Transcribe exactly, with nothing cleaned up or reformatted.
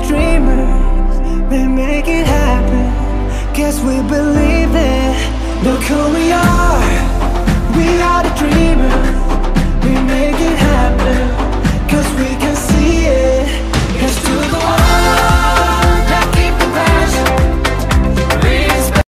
dreamers, we make it happen. Guess we believe it. Look who